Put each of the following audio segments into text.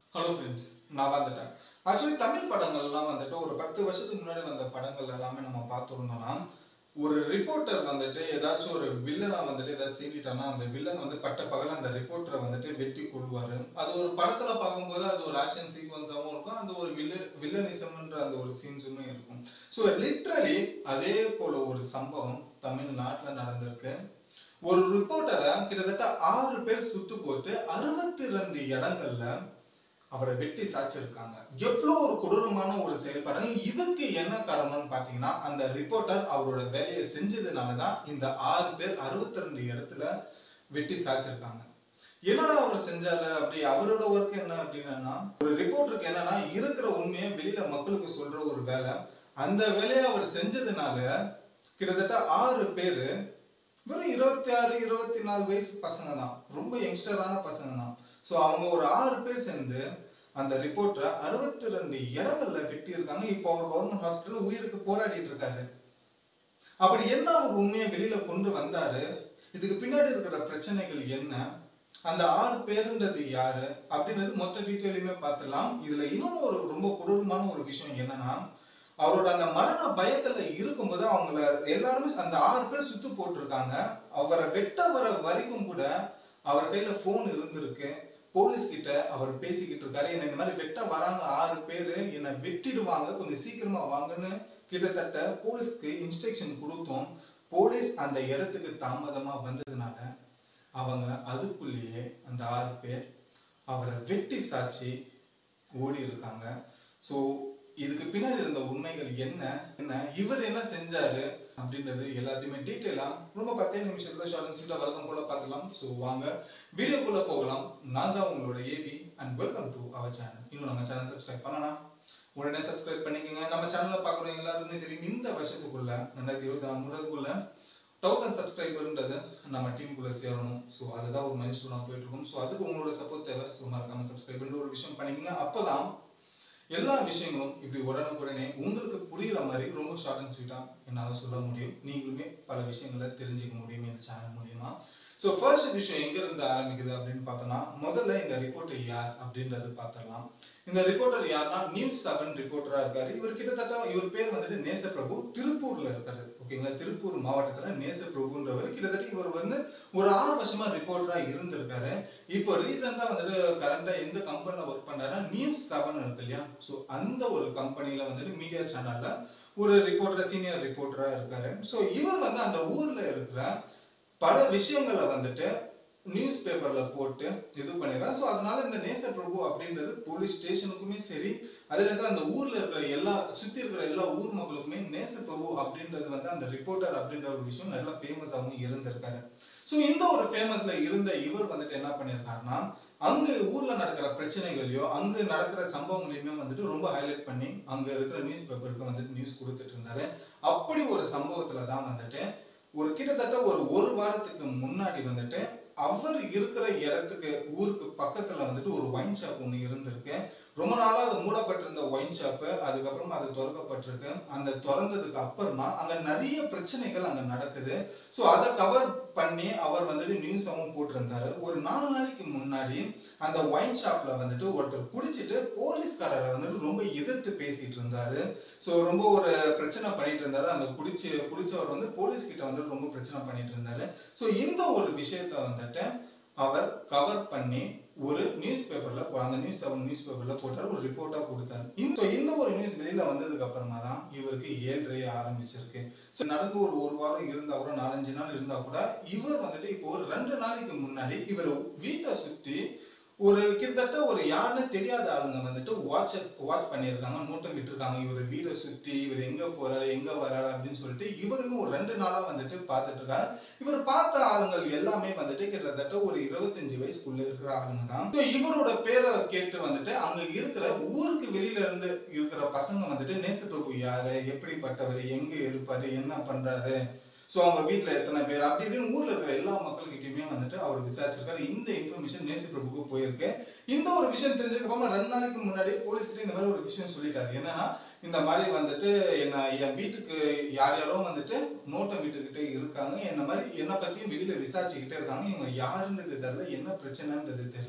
Hello friends, நான் வந்துட்டேன். Actually Tamil படங்கள்லாம் வந்துட்டு ஒரு 10 வருஷத்துக்கு முன்னாடி வந்த படங்கள் எல்லாமே நம்ம பார்த்துருந்தோம்னா, ஒரு ரிப்போர்ட்டர் வந்துட்டு ஏதாச்சும் ஒரு வில்லனா வந்துட்டு ஏதாவது சீண்டிட்டானா, அந்த வில்லன் வந்து பட்ட பகல அந்த ரிப்போர்ட்டரை வந்துட்டு வெட்டி கொள்வாரு. அது ஒரு படத்துல பார்க்கும்போது அது ஒரு ஆக்ஷன் சீக்வன்ஸாகவும் இருக்கும். அந்த ஒரு வில்லனிசம்ன்ற அந்த ஒரு சீன்ஸுமே இருக்கும். ஸோ லிட்ரலி அதே போல ஒரு சம்பவம் தமிழ்நாட்டில் நடந்திருக்கு. ஒரு ரிப்போர்ட்டரை கிட்டத்தட்ட 6 பேர் சுட்டு போட்டு 62 இடங்கள்ல அவரை வெட்டி சாச்சிருக்காங்க. எவ்வளவு ஒரு கொடூரமான ஒரு செயல்பாடு. இதுக்கு என்ன காரணம்னு பாத்தீங்கன்னா, அந்த ரிப்போர்ட்டர் அவரோட வேலையை செஞ்சதுனாலதான் இந்த 6 பேர் 62 இடத்துல வெட்டி சாச்சிருக்காங்க. என்னடா அவர் செஞ்சாரு அப்படி, அவரோட ஒர்க் என்ன அப்படின்னா, ஒரு ரிப்போர்ட்டருக்கு என்னன்னா இருக்கிற உண்மையை வெளியில மக்களுக்கு சொல்ற ஒரு வேலை. அந்த வேலையை அவர் செஞ்சதுனால கிட்டத்தட்ட 6 பேரு வெறும் 26 24 வயசு பசங்க தான், ரொம்ப யங்ஸ்டரான பசங்க தான். ஸோ அவங்க ஒரு 6 பேர் சேர்ந்து அந்த ரிப்போர்ட்டரை 62 இடங்கள்ல வெட்டி இருக்காங்க. இப்போ அவர் கவர்மெண்ட் ஹாஸ்பிட்டல் உயிருக்கு போராடிட்டு இருக்காரு. அப்படி என்ன அவர் உண்மையை வெளியில கொண்டு வந்தாரு, இதுக்கு பின்னாடி இருக்கிற பிரச்சனைகள் என்ன, அந்த 6 பேருன்றது யாரு அப்படின்றது மொத்த டீட்டெயிலுமே பார்த்துலாம். இதுல இன்னொன்னு ஒரு ரொம்ப கொடூரமான ஒரு விஷயம் என்னன்னா, அவரோட அந்த மரண பயத்துல இருக்கும்போது அவங்கள எல்லாருமே அந்த 6 பேர் சுத்து போட்டிருக்காங்க. அவரை வெட்ட வர வரைக்கும் கூட அவர் கையில போன் இருந்திருக்கு. போலீஸ் கிட்ட அவர் பேசிக்கிட்டு இருக்காரு. என்ன இந்த மாதிரி வெட்ட வராங்க 6 பேரு, என்ன வெட்டிடுவாங்க, கொஞ்சம் சீக்கிரமா வாங்கன்னு கிட்டத்தட்ட போலீஸ்க்கு இன்ஸ்ட்ரக்ஷன் கொடுத்தோம். போலீஸ் அந்த இடத்துக்கு தாமதமா வந்ததுனால அவங்க அதுக்குள்ளேயே அந்த 6 பேர் அவரை வெட்டி சாச்சி ஓடி இருக்காங்க. ஸோ இதுக்கு பின்னாடி இருந்த உண்மைகள் என்ன, இவர் என்ன செஞ்சாரு அப்படின்றது எல்லாத்தையுமே டீட்டெயிலா ரொம்ப 10 நிமிஷத்துல ஷார்ட் அண்ட் ஸ்வீட்டா வழக்கம் போல பார்க்கலாம். ஸோ வாங்க வீடியோக்குள்ள போகலாம். நான் தான் உங்களோட AB and welcome to our channel. இன்னும் நம்ம சேனல் சப்ஸ்கிரைப் பண்ணலாம், உடனே சப்ஸ்கிரைப் பண்ணிக்கோங்க. நம்ம சேனல்ல பார்க்குறவங்க எல்லாருமே தெரியும், இந்த வருஷத்துக்குள்ள 2023க்குள்ள 1000 சப்ஸ்கிரைபர்ன்றது நம்ம டீமுக்குள்ள சேரணும். ஸோ அதுதான் ஒரு மைல் ஸ்டோனா போயிட்டு இருக்கும். ஸோ அதுக்கு உங்களோட சப்போர்ட் தேவை. ஸோ மறக்காம சப்ஸ்கிரைப்ன்ற ஒரு விஷயம் பண்ணிக்கோங்க. அப்போதான் எல்லா விஷயங்களும் இப்படி உடனுக்குடனே உங்களுக்கு புரியுற மாதிரி ரொம்ப ஷார்ட் அண்ட் ஸ்வீட்டா என்னால சொல்ல முடியும். நீங்களுமே பல விஷயங்களை தெரிஞ்சுக்க முடியும் இந்த சேனல் மூலியமா. ஸோ ஃபர்ஸ்ட் விஷயம் எங்க இருந்து ஆரம்பிக்குது அப்படின்னு பார்த்தோம்னா, முதல்ல இந்த ரிப்போர்ட்டர் யார் அப்படின்றது பார்த்தலாம். இந்த ரிப்போர்ட்டர் யாருன்னா நியூஸ் 7 ரிப்போர்ட்டரா இருக்காரு. இவர் கிட்டத்தட்ட இவர் பேர் வந்துட்டு நேசப்பிரபு, திருப்பூர்ல இருக்காரு. ஓகேங்களா, திருப்பூர் மாவட்டத்துல நேசப்பிரபுன்றவர். கிட்டத்தட்ட இவர் வந்து ஒரு 6 வருஷமா ரிப்போர்ட்டரா இருந்திருக்காரு. இப்போ ரீசெண்டா வந்துட்டு கரண்டா எந்த கம்பெனில ஒர்க் பண்றாருன்னா நியூஸ் 7 இருக்கு இல்லையா, ஸோ அந்த ஒரு கம்பெனில வந்துட்டு மீடியா சேனல்ல ஒரு ரிப்போர்ட்டர், சீனியர் ரிப்போர்ட்டரா இருக்காரு. ஸோ இவர் வந்து அந்த ஊர்ல இருக்கிற பல விஷயங்களை வந்துட்டு நியூஸ் பேப்பர்ல போட்டு இது பண்ணிடுறாரு. ஸோ அதனால இந்த நேசப்பிரபு அப்படின்றது போலீஸ் ஸ்டேஷனுக்குமே சரி, அதுல தான் அந்த ஊர்ல இருக்கிற எல்லா சுத்தி இருக்கிற எல்லா ஊர் மக்களுக்குமே நேசப்பிரபு அப்படின்றது வந்து அந்த ரிப்போர்ட்டர் அப்படின்ற ஒரு விஷயம் நல்லா ஃபேமஸாகவும் இருந்திருக்காரு. ஸோ இந்த ஒரு ஃபேமஸ்ல இருந்த இவர் வந்துட்டு என்ன பண்ணியிருக்காருன்னா, அங்க ஊர்ல நடக்கிற பிரச்சனைகளையோ அங்க நடக்கிற சம்பவங்களையுமே வந்துட்டு ரொம்ப ஹைலைட் பண்ணி அங்க இருக்கிற நியூஸ் பேப்பருக்கு வந்துட்டு நியூஸ் கொடுத்துட்டு இருந்தாரு. அப்படி ஒரு சம்பவத்துல தான் வந்துட்டு ஒரு கிட்டத்தட்ட ஒரு வாரத்துக்கு முன்னாடி வந்துட்டு அவர் இருக்கிற இடத்துக்கு ஊருக்கு பக்கத்துல வந்துட்டு ஒரு ஒயின் ஷாப் ஒன்று இருந்திருக்கு. ரொம்ப நாளா அது மூடப்பட்டிருந்த ஒயின் ஷாப்பு, அதுக்கப்புறமா அது திறக்கப்பட்டிருக்கு. அந்த திறந்ததுக்கு அப்புறமா அங்க நிறைய பிரச்சனைகள் அங்க நடக்குது. ஸோ அதை கவர் பண்ணி அவர் வந்துட்டு நியூஸாவும் போட்டிருந்தாரு. ஒரு 4 நாளைக்கு முன்னாடி அந்த ஒயின் ஷாப்ல வந்துட்டு ஒருத்தர் குடிச்சிட்டு போலீஸ்காரரை வந்துட்டு ரொம்ப எதிர்த்து பேசிட்டு இருந்தாரு. ஸோ ரொம்ப ஒரு பிரச்சனை பண்ணிட்டு இருந்தாரு. அந்த குடிச்சவர் வந்து போலீஸ் கிட்ட வந்துட்டு ரொம்ப பிரச்சனை பண்ணிட்டு இருந்தாரு. ஸோ இந்த ஒரு விஷயத்த வந்துட்டு அவர் கவர் பண்ணி ஒரு நியூஸ் பேப்பர்ல, அந்த நியூஸ் 7 நியூஸ் பேப்பர்ல போட்டாரு, ஒரு ரிப்போர்ட்டா கொடுத்தாரு. இந்த ஒரு நியூஸ் வெளியில வந்ததுக்கு அப்புறமா தான் இவருக்கு 7 ஆரம்பிச்சிருக்கு. ஸோ நடந்து ஒரு வாரம் இருந்தா கூட, 4-5 நாள் இருந்தா கூட, இவர் வந்துட்டு இப்போ ஒரு 2 நாளைக்கு முன்னாடி இவர் வீட்டை சுத்தி ஒரு கிட்டத்தட்ட ஒரு யாருன்னு தெரியாத ஆளுங்க வந்துட்டு வாட்ச் பண்ணியிருக்காங்க, நோட்டம் விட்டுருக்காங்க. இவர் வீடை சுத்தி இவர் எங்க போறாரு எங்க வராரு அப்படின்னு சொல்லிட்டு இவருமே ஒரு 2 நாளா வந்துட்டு பார்த்துட்டு இருக்காரு. இவர் பார்த்த ஆளுங்கள் எல்லாமே வந்துட்டு கிட்டத்தட்ட ஒரு 25 வயசுக்குள்ள இருக்கிற ஆளுங்க தான். இவரோட பேரை கேட்டு வந்துட்டு அங்க இருக்கிற ஊருக்கு வெளியில இருந்து இருக்கிற பசங்க வந்துட்டு நேசப்பிரபு யாரு, எப்படிப்பட்டவர், எங்க இருப்பாரு, என்ன பண்றாரு, ஸோ அவங்க வீட்டில் எத்தனை பேர் அப்படி இப்படின்னு ஊர்ல இருக்கிற எல்லா மக்கள்கிட்டயுமே வந்துட்டு அவர் விசாரிச்சிருக்காரு. இந்த இன்ஃபர்மேஷன் நேசப்பிரபுக்கு போயிருக்கு. இந்த ஒரு விஷயம் தெரிஞ்சதுக்கப்புறமா 2 நாளைக்கு முன்னாடி போலீஸ் கிட்ட இந்த மாதிரி ஒரு விஷயம் சொல்லிட்டாரு. என்னன்னா, இந்த மாதிரி வந்துட்டு என் வீட்டுக்கு யாரோ வந்துட்டு நோட்டம் விட்டுக்கிட்டே இருக்காங்க, என்ன பத்தியும் வெளியில விசாரிச்சுக்கிட்டே இருக்காங்க, இவங்க யாருன்றது தெரியல, என்ன பிரச்சனைன்றது தெரியல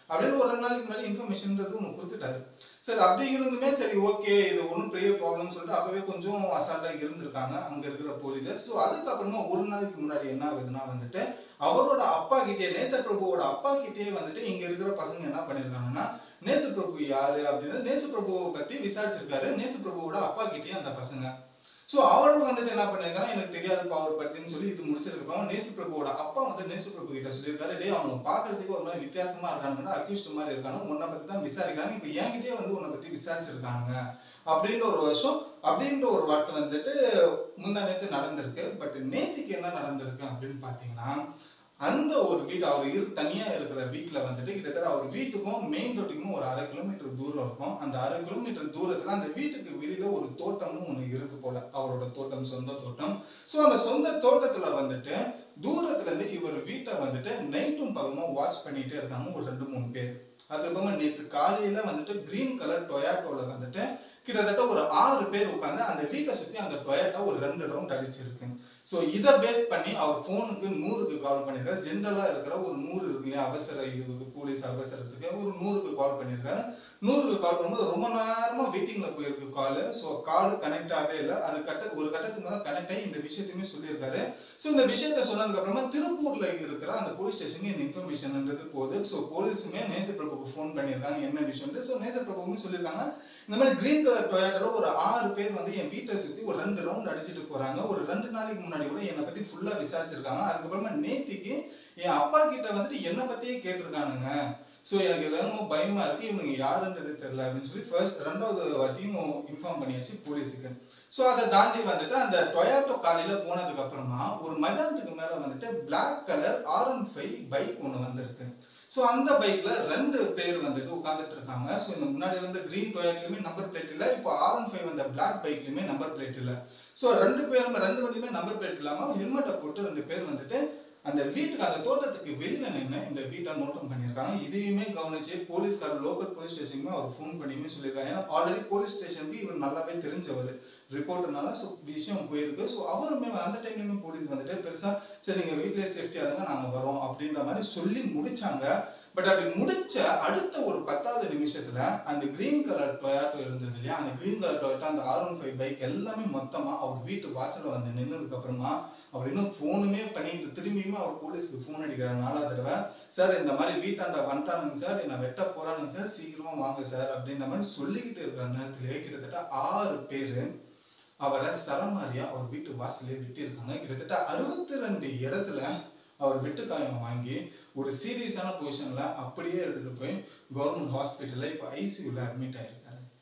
அப்படின்னு ஒரு 2 நாளைக்கு முன்னாடி இன்ஃபர்மேஷன்ன்றது ஒன்று கொடுத்துட்டாரு. சரி அப்படி இருந்துமே சரி ஓகே இது ஒன்றும் பெரிய ப்ராப்ளம் சொல்லிட்டு அப்பவே கொஞ்சம் அசால்ட்டாக இருந்திருக்காங்க அங்கே இருக்கிற போலீஸர். ஸோ அதுக்கப்புறமா ஒரு நாளைக்கு முன்னாடி என்ன ஆகுதுன்னா வந்துட்டு அவரோட அப்பா கிட்டே நேசப்பிரபுவோட அப்பா கிட்டே வந்துட்டு இங்க இருக்கிற பசங்க என்ன பண்ணிருக்காங்கன்னா நேசப்பிரபு யாரு அப்படின்னு நேசப்பிரபுவை பத்தி விசாரிச்சிருக்காரு நேசப்பிரபுவோட அப்பா கிட்டே அந்த பசங்க. ஸோ அவரும் வந்துட்டு என்ன பண்ணிருக்காங்க எனக்கு தெரியாதுப்பா அவர் பத்தின்னு சொல்லி இது முடிச்சிருக்கோம். நேசப்பிரபுவோட அப்பா வந்து நேசப்பிரபு கிட்ட சொல்லியிருக்காரு டே அவங்க பாக்குறதுக்கு ஒரு மாதிரி வித்தியாசமா இருக்கானுங்கன்னா அக்யூஸ்ட் மாதிரி இருக்காங்க உன்னை பத்தி தான் விசாரிக்கிறாங்க இப்போ என்கிட்டயே வந்து உன்னை பத்தி விசாரிச்சிருக்காங்க அப்படின்ற ஒரு வருஷம் அப்படின்ற ஒரு வார்த்தை வந்துட்டு முந்தா நேத்து நடந்திருக்கு. பட் நேத்திக்கு என்ன நடந்திருக்கு அப்படின்னு பாத்தீங்கன்னா அந்த ஒரு வீடு அவர் தனியா இருக்கிற வீட்டுல வந்துட்டு கிட்டத்தட்ட அவர் வீட்டுக்கும் மெயின் ரோட்டுக்கும் ஒரு 1/2 கிலோமீட்டர் தூரம் இருக்கும். அந்த 1/2 கிலோமீட்டர் தூரத்துல அந்த வீட்டுக்கு வெளியில ஒரு தோட்டம்னு ஒண்ணு இருக்கு போல அவரோட தோட்டம் சொந்த தோட்டம். சோ அந்த சொந்த தோட்டத்துல வந்துட்டு தூரத்துல இருந்து இவர் வீட்டை வந்துட்டு நைட்டும் பகலும் வாட்ச் பண்ணிட்டே இருக்காங்க ஒரு 2-3 பேர். அதுக்கப்புறமா நேற்று காலையில வந்துட்டு கிரீன் கலர் டொயாட்டோல வந்துட்டு கிட்டத்தட்ட ஒரு 6 பேர் உட்காந்து அந்த வீட்டை சுத்தி அந்த டொயாட்டோ ஒரு 2 ரவுண்ட் அடிச்சிருக்கு. ஸோ இதை பேஸ் பண்ணி அவர் ஃபோனுக்கு 100க்கு கால் பண்ணியிருக்காரு. ஜென்ரலாக இருக்கிற ஒரு 100 இருக்கு இல்லையா அவசர இதுக்கு போலீஸ் அவசரத்துக்கு ஒரு 100க்கு கால் பண்ணியிருக்காரு. 100க்கு கால் பண்ணும்போது ரொம்ப நேரமாக வெயிட்டிங்கில் போயிருக்கு கால். ஸோ கால் கனெக்ட் ஆகவே இல்லை. அது ஒரு கட்டத்துக்கு மேலே கனெக்ட் ஆகி இந்த விஷயத்தையுமே சொல்லியிருக்காரு. ஸோ இந்த விஷயத்த சொன்னதுக்கு அப்புறமா திருப்பூர்ல இருக்கிற அந்த போலீஸ் ஸ்டேஷனுக்கு இந்த இன்ஃபர்மேஷன்ன்றது போகுது. ஸோ போலீஸுமே நேசப்பிரபுக்கு ஃபோன் பண்ணியிருக்காங்க என்ன விஷயம்ட்டு. ஸோ நேசப்பிரபுமே சொல்லியிருக்காங்க இந்த மாதிரி கிரீன் கலர் டொயாட்டோல ஒரு 6 பேர் வந்து என் வீட்டை சுற்றி ஒரு 2 ரவுண்ட் அடிச்சுட்டு போறாங்க. ஒரு 2 நாளைக்கு முன்னாடி கூட என்னை பத்தி ஃபுல்லா விசாரிச்சிருக்காங்க. அதுக்கப்புறமா நேத்திக்கு என் அப்பா கிட்ட வந்துட்டு என்னை பத்தியே கேட்டிருக்கானுங்க. ஸோ எனக்கு எதாவது பயமா இருக்கு இவங்க யாருன்றது தெரியல அப்படின்னு சொல்லி ரெண்டாவது வாட்டியும் இன்ஃபார்ம் பண்ணியாச்சு போலீஸுக்கு. ஸோ அதை தாண்டி வந்துட்டு அந்த டொயாட்டோ காலையில போனதுக்கு அப்புறமா ஒரு மதியானத்துக்கு மேல வந்துட்டு பிளாக் கலர் R15 பைக் ஒன்று வந்திருக்கு. ஸோ அந்த பைக்ல 2 பேர் வந்துட்டு உட்காந்துட்டு இருக்காங்க. ஸோ இந்த முன்னாடி வந்து கிரீன் டொயாட்டோலுமே நம்பர் பிளேட் இல்லை. இப்போ R15 வந்த பிளாக் பைக்லயுமே நம்பர் பிளேட் இல்லை. ஸோ 2 வண்டியுமே நம்பர் பிளேட் இல்லாம ஹெல்மெட்டை போட்டு 2 பேர் வந்துட்டு அந்த வீட்டுக்கு அந்த தோட்டத்துக்கு வெளியில நின்று இந்த வீட்டை நோட்டம் பண்ணியிருக்காங்க. இதையுமே கவனிச்சு போலீஸ்கார லோக்கல் போலீஸ் ஸ்டேஷனுமே அவர் ஃபோன் பண்ணியுமே சொல்லியிருக்காங்க. ஏன்னா ஆல்ரெடி போலீஸ் ஸ்டேஷனுக்கு இவர் நல்லாவே தெரிஞ்சவர் ரிப்போர்ட்னால ஸோ விஷயம் போயிருக்கு. ஸோ அவருமே அந்த டைம்லயுமே போலீஸ் வந்துட்டு பெருசா சரி நீங்க வீட்லயே சேஃப்டியா இருங்க நாங்க வரோம் அப்படின்ற மாதிரி சொல்லி முடிச்சாங்க. பட் அப்படி முடிச்ச அடுத்த ஒரு 10வது நிமிஷத்துல அந்த கிரீன் கலர் டொயாட்டோ இருந்தது இல்லையா அந்த கிரீன் கலர் டொயாட்டோ அந்த R15 பைக் எல்லாமே மொத்தமா அவர் வீட்டு வாசல்ல வந்து நின்னதுக்கு அப்புறமா அவர் இன்னும் ஃபோனுமே பண்ணிட்டு திரும்பியுமே அவர் போலீஸ்க்கு ஃபோன் அடிக்கிறார் 4வது தடவை. சார் இந்த மாதிரி வீட்டாண்ட வந்துட்டானுங்க சார் என்ன வெட்ட போறானுங்க சார் சீக்கிரமா வாங்க சார் அப்படின்ற மாதிரி சொல்லிக்கிட்டு இருக்கிற நேரத்திலேயே கிட்டத்தட்ட 6 பேரு அவரை சரமாரியா அவர் வீட்டு வாசலே விட்டு இருக்காங்க. கிட்டத்தட்ட 62 இடத்துல அவர் வெட்டுக்காயம் வாங்கி ஒரு சீரியஸான பொசிஷன்ல அப்படியே எடுத்துட்டு போய் கவர்மெண்ட் ஹாஸ்பிட்டல்ல இப்ப ஐசியூல அட்மிட் ஆயிருக்காரு.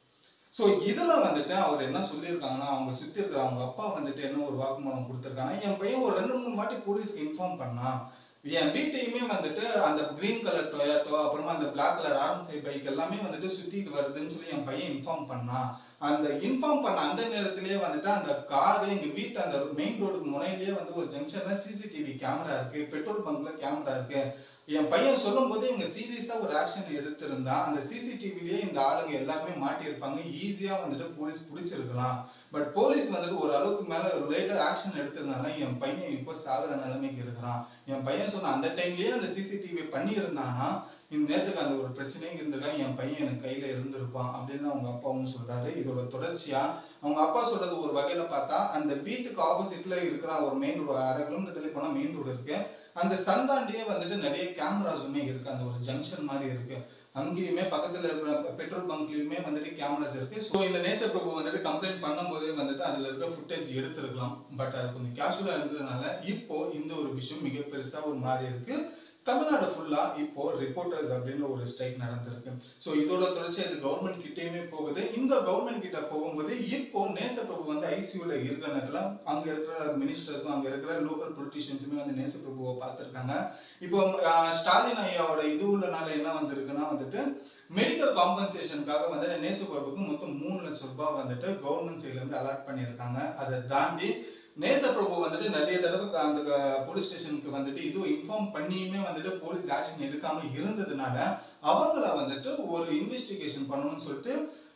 ஸோ இதுல வந்துட்டு அவர் என்ன சொல்லியிருக்காங்கன்னா அவங்க சுத்தி இருக்கிற அவங்க அப்பா வந்துட்டு என்ன ஒரு வாக்குமூலம் கொடுத்துருக்காங்க. என் பையன் ஒரு 2-3 வாட்டி போலீஸ்க்கு இன்ஃபார்ம் பண்ணா என் வீட்டையுமே வந்துட்டு அந்த கிரீன் கலர் டொயாட்டோ அப்புறமா அந்த பிளாக் கலர் R15 பைக் எல்லாமே வந்துட்டு சுத்திட்டு வருதுன்னு சொல்லி என் பையன் இன்ஃபார்ம் பண்ணா. அந்த இன்ஃபார்ம் பண்ண அந்த நேரத்திலேயே வந்துட்டு அந்த காரு எங்க வீட்டு அந்த மெயின் ரோடுக்கு முனையிலேயே வந்து ஒரு ஜங்ஷன்ல சிசிடிவி கேமரா இருக்கு பெட்ரோல் பங்க்ல கேமரா இருக்கு. என் பையன் சொல்லும் போது இவங்க சீரியஸா ஒரு ஆக்ஷன் எடுத்திருந்தா அந்த சிசிடிவிலேயே இந்த ஆளுங்க எல்லாருமே மாட்டியிருப்பாங்க. ஈஸியா வந்துட்டு போலீஸ் பிடிச்சிருக்கலாம். பட் போலீஸ் வந்துட்டு ஒரு அளவுக்கு மேல ஒரு லேட்டா ஆக்ஷன் எடுத்திருந்தாங்க. என் பையன் இப்போ சாகுற நிலைமைக்கு இருக்கிறான். என் பையன் சொன்ன அந்த டைம்லயே அந்த சிசிடிவி பண்ணி இருந்தானா இந்த நேரத்துக்கு அந்த ஒரு பிரச்சனையும் இருந்திருக்கா என் பையன் எனக்கு கையில இருந்திருப்பான் அப்படின்னு அவங்க அப்பாவும் சொல்றாரு. இதோட தொடர்ச்சியா அவங்க அப்பா சொல்றது ஒரு வகையில பார்த்தா அந்த வீட்டுக்கு ஆப்போசிட்ல இருக்கிற ஒரு மெயின் ரோடு 1/2 கிலோமீட்டர் போனா மெயின் ரோடு இருக்கு. அந்த சந்தாண்டியே வந்துட்டு நிறைய கேமராஸுமே இருக்கு. அந்த ஒரு ஜங்ஷன் மாதிரி இருக்கு. அங்கேயுமே பக்கத்துல இருக்கிற பெட்ரோல் பங்க்லயுமே வந்துட்டு கேமராஸ் இருக்கு. ஸோ இந்த நேசப்பிரபு வந்துட்டு கம்ப்ளைண்ட் பண்ணும் போதே வந்துட்டு அதுல இருக்கிற ஃபுட்டேஜ் எடுத்திருக்கலாம். பட் அது கொஞ்சம் கேஷுவலா இருந்ததுனால இப்போ இந்த ஒரு விஷயம் மிக பெருசா ஒரு மாதிரி இருக்கு. தமிழ்நாடு ஃபுல்லா இப்போ ரிப்போர்ட்டர்ஸ் அப்படின்னு ஒரு ஸ்ட்ரைக் நடந்திருக்கு. ஸோ இதோட தொடர்ச்சி அது கவர்மெண்ட் கிட்டேயுமே போகுது. இந்த கவர்மெண்ட் கிட்ட போகும்போது இப்போ நேசப்பிரபு வந்து ஐசியூல இருக்கிற நேரத்துல அங்க இருக்கிற மினிஸ்டர்ஸும் அங்க இருக்கிற லோக்கல் பொலிட்டிஷியன்ஸுமே வந்து நேசப்பிரபுவை பார்த்திருக்காங்க. இப்போ ஸ்டாலின் ஐயாவோட இது உள்ளனால என்ன வந்திருக்குன்னா வந்துட்டு மெடிக்கல் காம்பன்சேஷனுக்காக வந்து நேசப்பிரபுக்கு மொத்தம் 3 லட்சம் ரூபாய் வந்துட்டு கவர்மெண்ட் சைட்ல இருந்து அலாட் பண்ணியிருக்காங்க. அதை தாண்டி நேசப்பிரபு வந்துட்டு நிறைய தடவை அந்த போலீஸ் ஸ்டேஷனுக்கு வந்துட்டு இது இன்ஃபார்ம் பண்ணியுமே வந்துட்டு போலீஸ் ஆக்ஷன் எடுக்காம இருந்ததுனால அவங்கள வந்துட்டு ஒரு இன்வெஸ்டிகேஷன் பண்ணணும்னு சொல்லிட்டு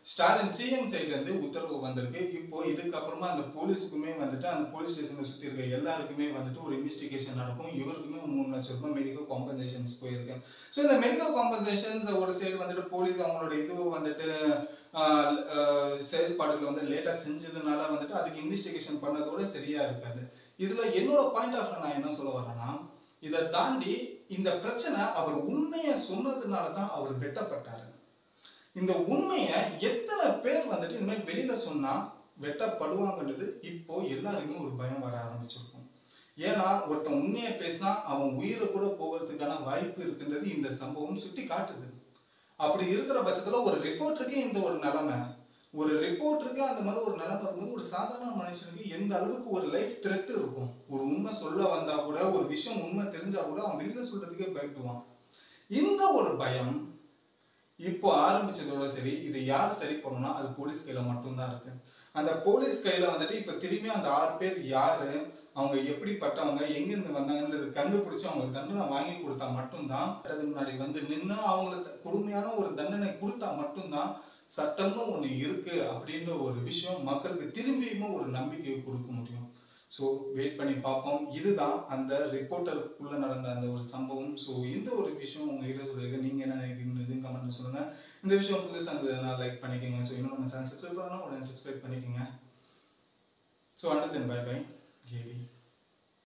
ஸ்டாலின் சிஎம் சைட்ல இருந்து உத்தரவு வந்திருக்கு. இப்போ இதுக்கப்புறமா அந்த போலீஸுக்குமே வந்துட்டு அந்த போலீஸ் ஸ்டேஷனை சுற்றி இருக்க எல்லாருக்குமே வந்துட்டு ஒரு இன்வெஸ்டிகேஷன் நடக்கும். இவருக்குமே 3 லட்சம் ரூபாய் மெடிக்கல் காம்பன்சேஷன்ஸ் போயிருக்கு. ஸோ இந்த மெடிக்கல் காம்பன்சேஷன்ஸ் ஒரு சைடு வந்துட்டு போலீஸ் அவங்களோட இது வந்துட்டு செயல்பாடுகள் வந்து லேட்டா செஞ்சதுனால வந்துட்டு அதுக்கு இன்வெஸ்டிகேஷன் பண்ணதோட சரியா இருக்காது. இதுல என்னோட பாயிண்ட் ஆஃப் நான் என்ன சொல்ல வரேன்னா, இதை தாண்டி இந்த பிரச்சனை அவர் உண்மையை சொன்னதுனால தான் அவர் வெட்டப்பட்டாரு. இந்த உண்மையை எத்தனை பேர் வந்துட்டு இந்த மாதிரி வெளியில சொன்னா வெட்டப்படுவாங்கன்றது இப்போ எல்லாருக்குமே ஒரு பயம் வர ஆரம்பிச்சிருக்கும். ஏன்னா ஒருத்தன் உண்மையை பேசினா அவன் உயிரை கூட போகிறதுக்கான வாய்ப்பு இருக்குன்றது இந்த சம்பவம் சுட்டி காட்டுது. அப்படி இருக்கிற பட்சத்துல ஒரு ரிப்போர்ட்டருக்கு இந்த ஒரு நிலைமை, ஒரு ரிப்போர்ட்டருக்கு அந்த மாதிரி ஒரு நிலைமை இருக்கும்போது ஒரு சாதாரண மனுஷனுக்கு எந்த அளவுக்கு ஒரு லைஃப் த்ரெட் இருக்கும். ஒரு உண்மை சொல்ல வந்தா கூட, ஒரு விஷயம் உண்மை தெரிஞ்சா கூட அவன் வெளியில சொல்றதுக்கே பயப்படுவான். இந்த ஒரு பயம் இப்போ ஆரம்பிச்சதோட சரி, இது யார் சரி பண்ணணும்னா அது போலீஸ் கையில மட்டும்தான் இருக்கு. அந்த போலீஸ் கையில வந்துட்டு இப்ப திரும்பி அந்த 6 பேர் யாரு, அவங்க எப்படிப்பட்டவங்க, எங்கிருந்து வந்தாங்கன்றது கண்டுபிடிச்சு அவங்களுக்கு தண்டனை வாங்கி கொடுத்தா மட்டும்தான், அதுக்கு முன்னாடி வந்து நின்று அவங்களுக்கு கொடுமையான ஒரு தண்டனை கொடுத்தா மட்டும்தான் சட்டம்னு ஒண்ணு இருக்கு அப்படின்ற ஒரு விஷயம் மக்களுக்கு திரும்பியும் ஒரு நம்பிக்கையை கொடுக்க முடியும். ஸோ வெயிட் பண்ணி பார்ப்போம். இதுதான் அந்த ரிப்போர்ட்டருக்குள்ள நடந்த அந்த ஒரு சம்பவம். ஸோ இந்த ஒரு விஷயம் உங்ககிட்ட சொல்லியிருக்கேன். நீங்க என்ன நினைக்கிறீங்க கமெண்ட் சொல்லுங்க. இந்த விஷயம் புதுசாக இருந்ததுன்னா லைக் பண்ணிக்கோங்க. ஸோ இன்னும் நம்ம சேனல் சப்ஸ்கிரைப் பண்ணலாம், உடனே சப்ஸ்கிரைப் பண்ணிக்கோங்க. So until then bye bye KV.